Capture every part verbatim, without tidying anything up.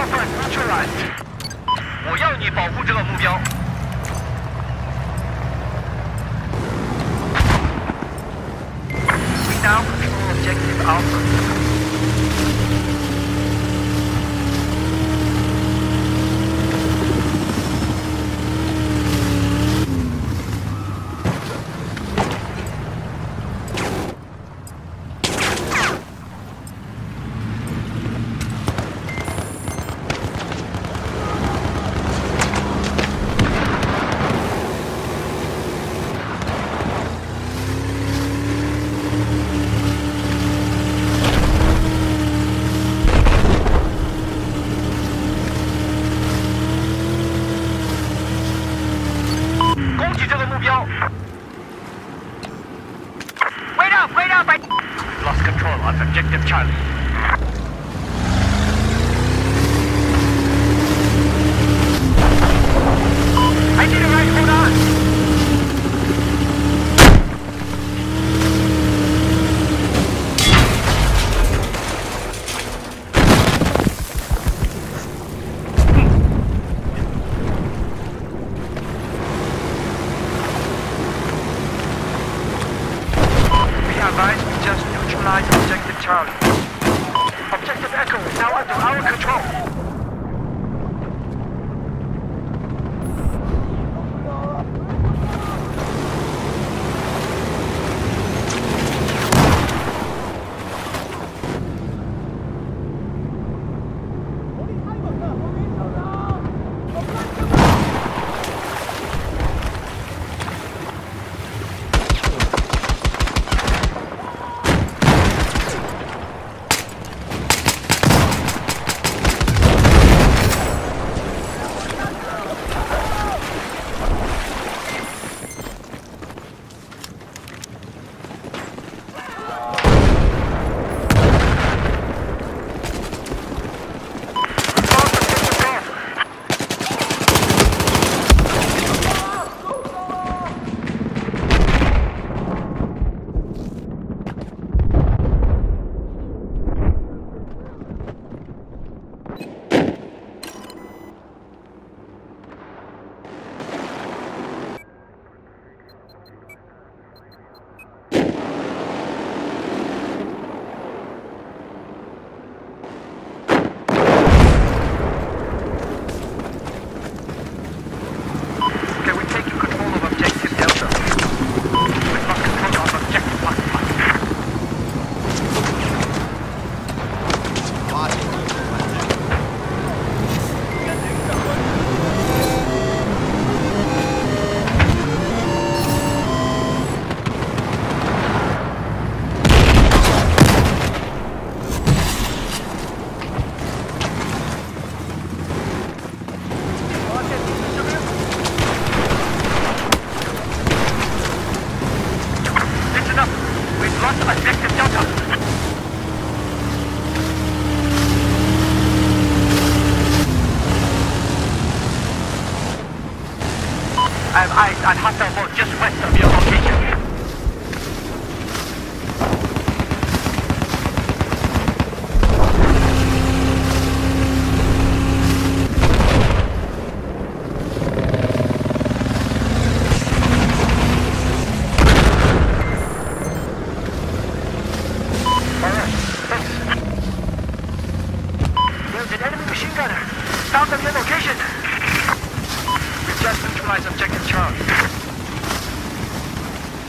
Alpha neutralized. 我要你保护这个目标。We now control objective Alpha. Wait up, wait up! I lost control of objective Charlie. I need a ride, hold on! Advise we just neutralize Objective Charlie. Objective Echo is now under our control. I have eyes on hostile boat just west of your location. Alright, thanks. There's an enemy machine gunner. Found them in your location. Just neutralize Objective Charlie.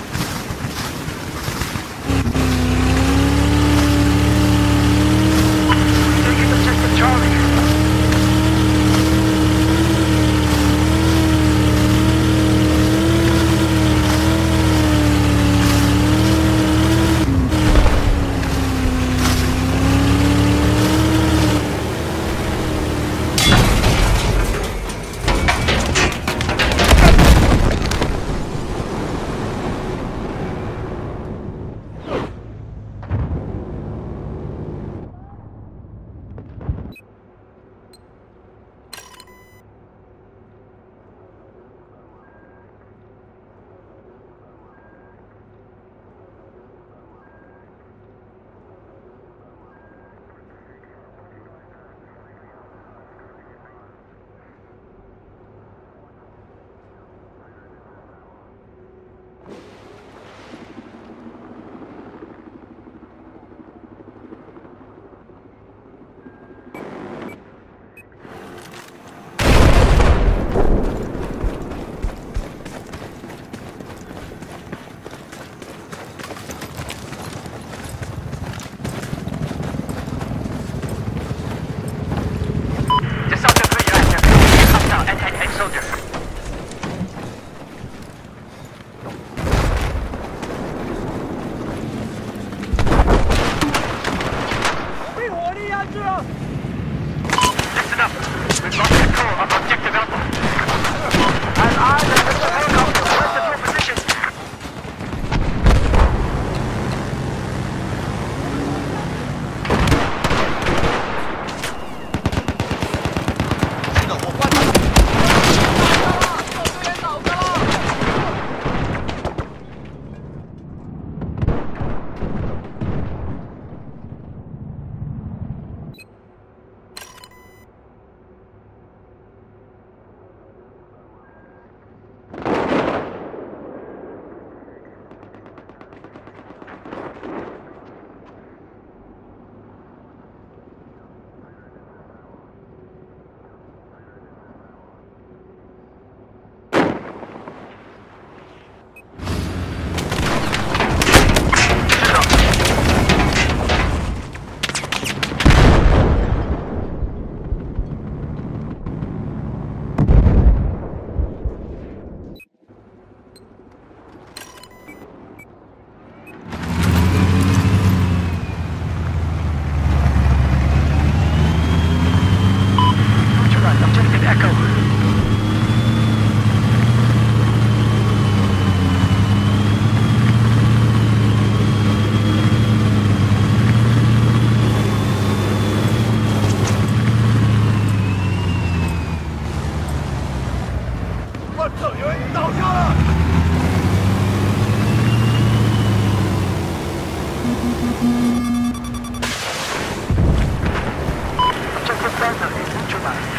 Objective Delta is neutralized.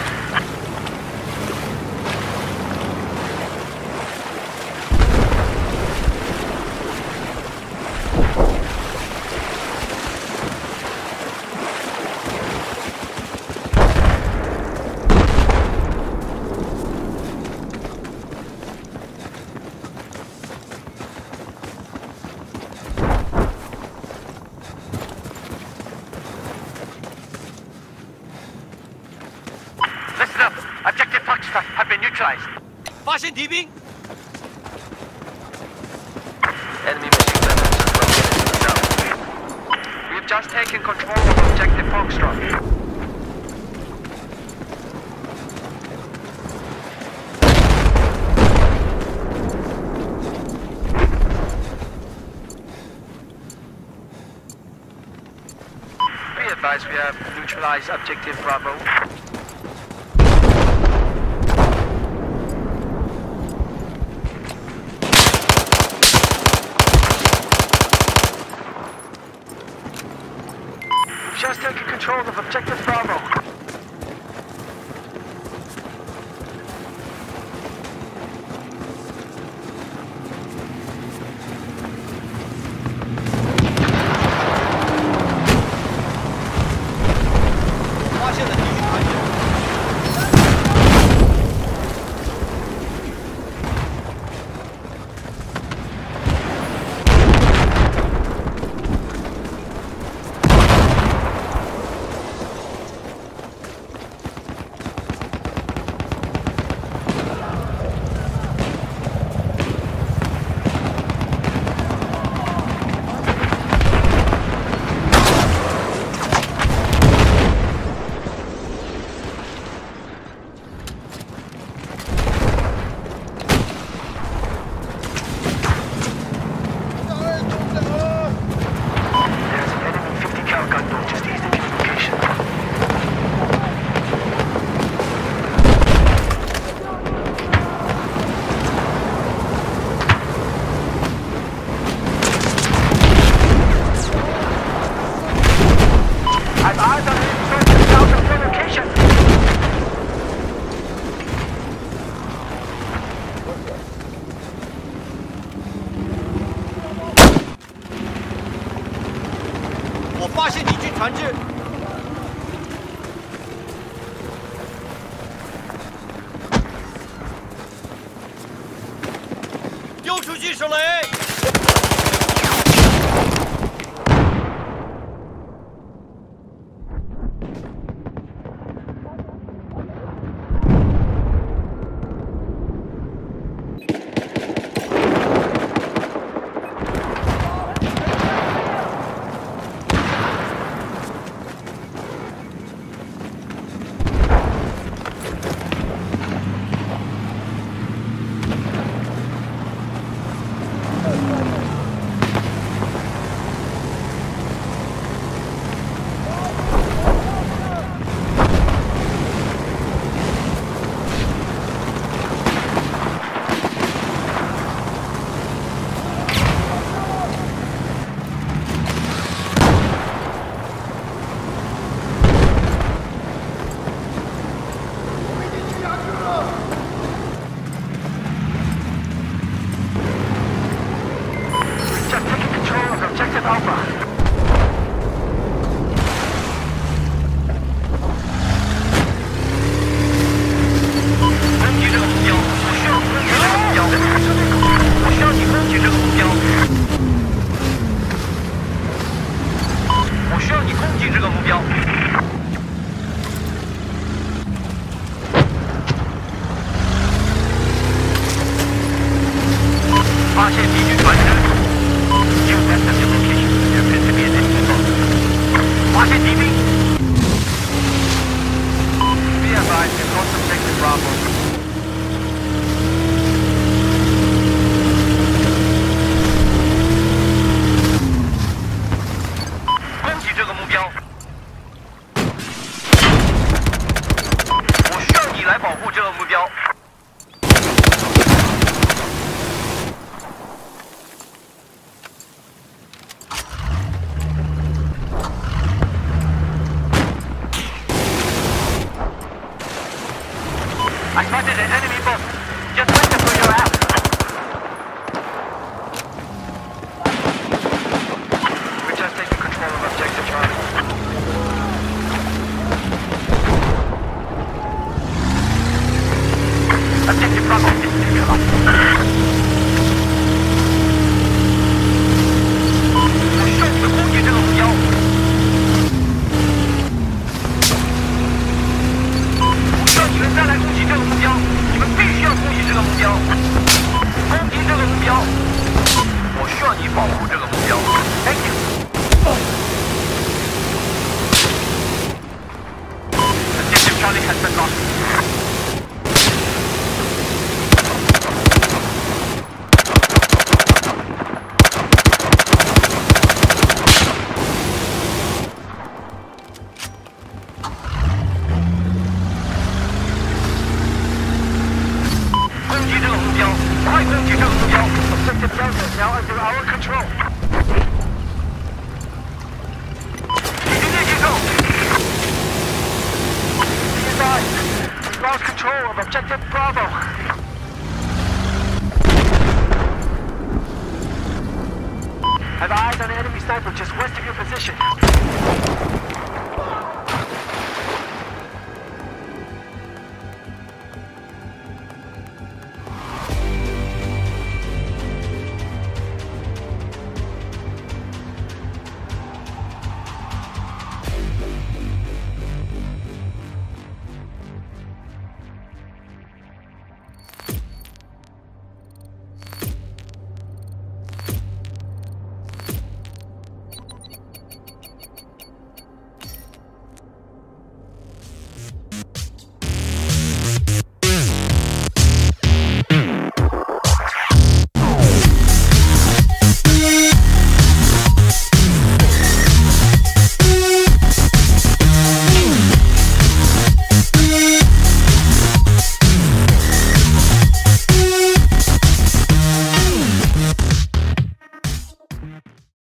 Listen up. Objective Foxtrot have been neutralized. 发现敌兵， Enemy machine gunners are located in the south. We've just taken control of Objective Foxtrot. Be advised, we have neutralized Objective Bravo. Just taking control of Objective Bravo. Bravo. 攻击这个目标。 I spotted an enemy boat. Just wait until you're out. We're just taking control of objective Charlie. Objective Bravo is neutralized.我需要你们攻击这个目标。我需要你们再来攻击这个目标。你们必须要攻击这个目标。攻击这个目标。我需要你保护这个目标。Thank you. Objective Charlie has been lost. Objective Delta is now under our control. Be advised, we lost control of Objective Bravo. Have eyes on an enemy sniper just west of your position.